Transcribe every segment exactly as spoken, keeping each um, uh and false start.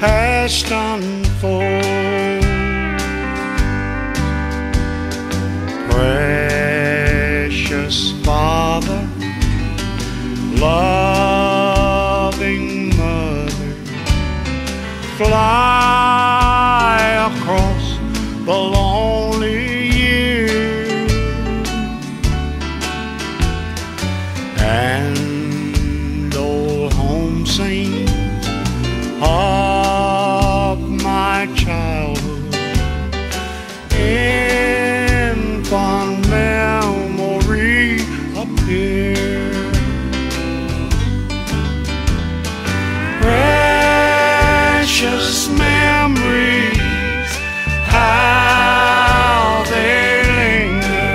past unfold. Precious Father, loving Mother, fly across the lonely year, and old home scenes of my childhood in fond memory appear. Precious memories, how they linger,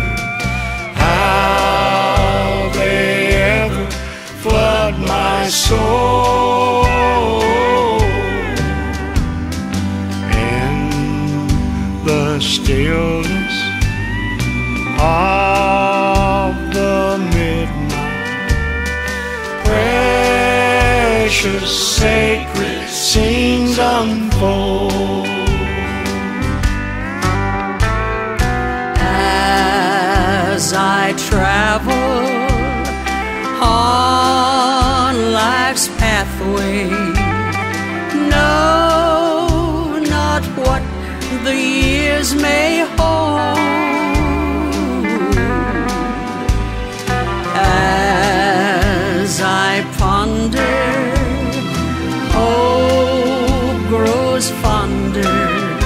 how they ever flood my soul. In the stillness of the midnight, precious sacred scenes unfold. As I travel on life's pathway, know not what the years may hold. As I ponder, hope grows fonder.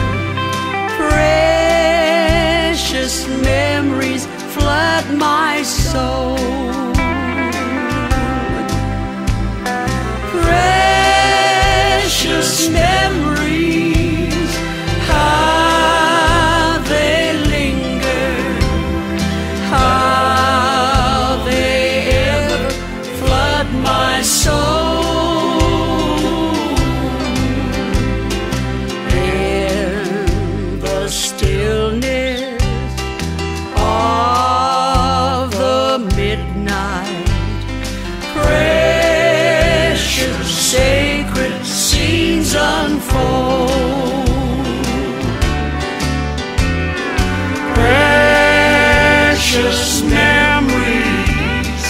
Precious memories flood my soul. Precious memories, how they linger, how they ever flood my soul. In the stillness of the midnight, precious sacred scenes unfold. Precious memories,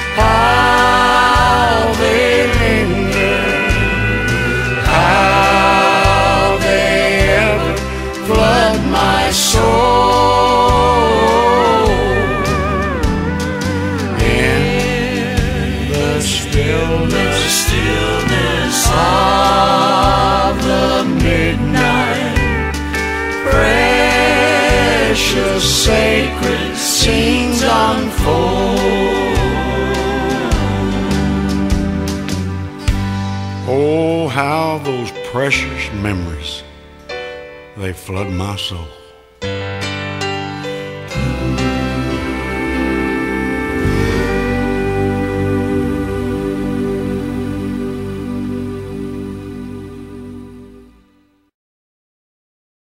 how they linger, how they ever flood my soul. In the stillness, stillness of the midnight, precious sacred scenes unfold. Oh, how those precious memories, they flood my soul.